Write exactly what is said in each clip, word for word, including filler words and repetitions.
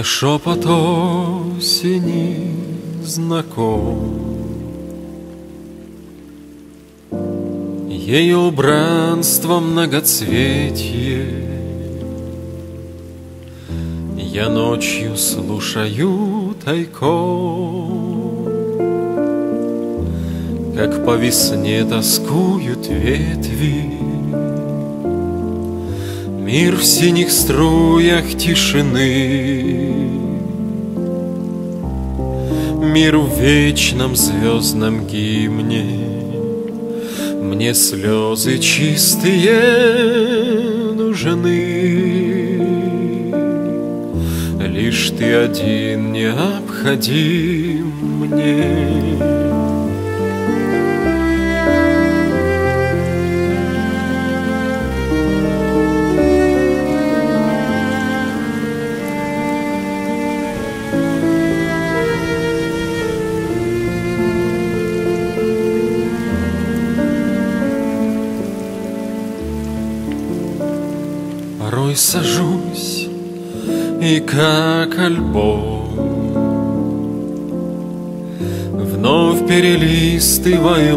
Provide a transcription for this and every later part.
Мне шепот осени знаком, ее убранство многоцветье. Я ночью слушаю тайком, как по весне тоскуют ветви. Мир в синих струях тишины, мир в вечном звездном гимне. Мне слезы чистые нужны, лишь ты один необходим мне. Порой сажусь и как альбом вновь перелистываю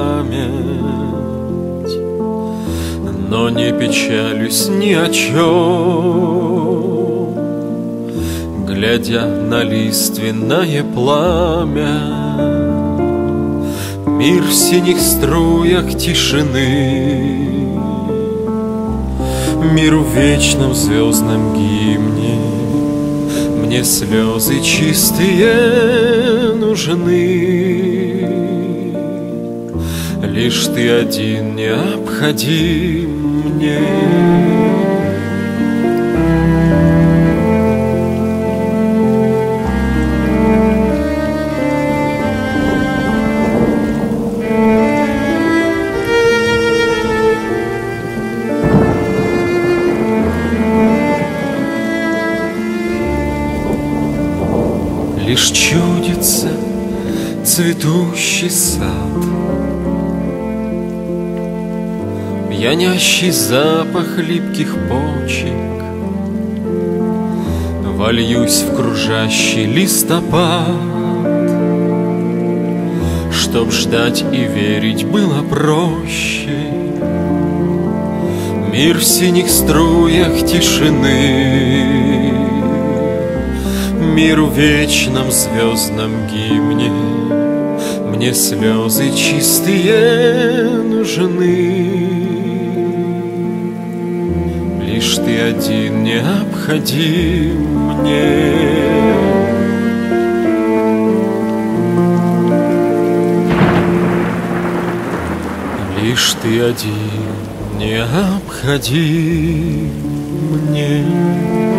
память, но не печалюсь ни о чем, глядя на лиственное пламя. Мир в синих струях тишины, мир в вечном звездном гимне. Мне слезы чистые нужны, лишь ты один необходим мне. Лишь чудится цветущий сад, пьянящий запах липких почек. Вольюсь в кружащий листопад, чтоб ждать и верить было проще. Мир в синих струях тишины, мир в вечном звездном гимне. Мне слезы чистые нужны, лишь ты один необходим мне. Лишь ты один необходим мне.